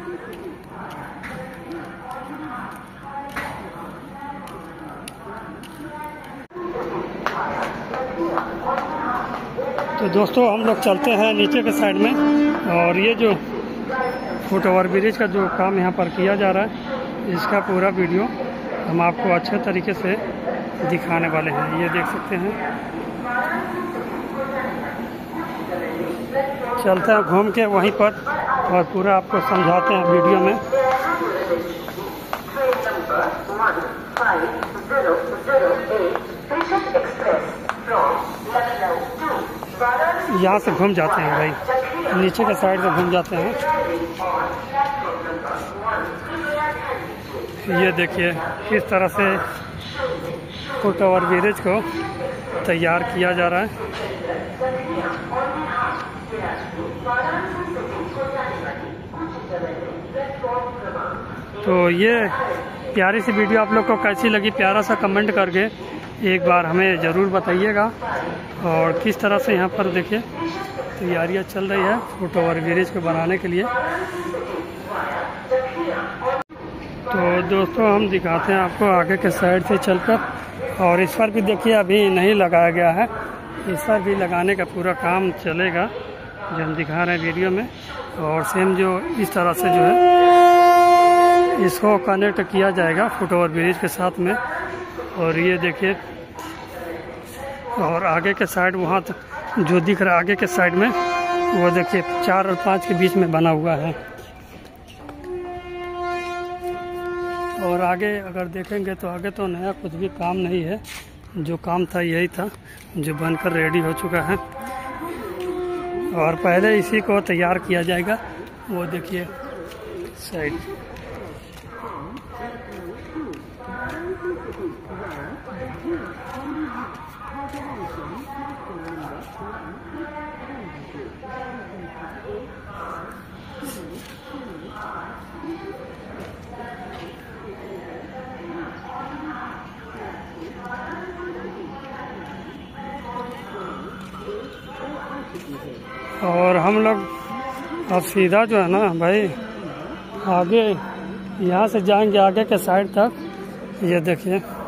तो दोस्तों हम लोग चलते हैं नीचे के साइड में, और ये जो फुट ओवर ब्रिज का जो काम यहाँ पर किया जा रहा है, इसका पूरा वीडियो हम आपको अच्छे तरीके से दिखाने वाले हैं। ये देख सकते हैं, चलते हैं घूम के वहीं पर और पूरा आपको समझाते हैं वीडियो में। यहाँ से घूम जाते हैं भाई, नीचे के साइड से घूम जाते हैं। ये देखिए किस तरह से फुट ओवर ब्रिज को तैयार किया जा रहा है। तो ये प्यारी सी वीडियो आप लोग को कैसी लगी, प्यारा सा कमेंट करके एक बार हमें ज़रूर बताइएगा। और किस तरह से यहाँ पर देखिए तैयारियाँ चल रही है फुट ओवर ब्रिज को बनाने के लिए। तो दोस्तों हम दिखाते हैं आपको आगे के साइड से चलकर, और इस पर भी देखिए अभी नहीं लगाया गया है, इस पर भी लगाने का पूरा काम चलेगा जो हम दिखा रहे हैं वीडियो में। और सेम जो इस तरह से जो है इसको कनेक्ट किया जाएगा फुट ओवर ब्रिज के साथ में। और ये देखिए, और आगे के साइड वहाँ जो दिख रहा है आगे के साइड में, वो देखिए 4 और 5 के बीच में बना हुआ है। और आगे अगर देखेंगे तो आगे तो नया कुछ भी काम नहीं है, जो काम था यही था जो बनकर रेडी हो चुका है। और पहले इसी को तैयार किया जाएगा, वो देखिए साइड। और हम लोग अब सीधा जो है ना भाई आगे यहाँ से जाएंगे आगे के साइड तक। ये देखिए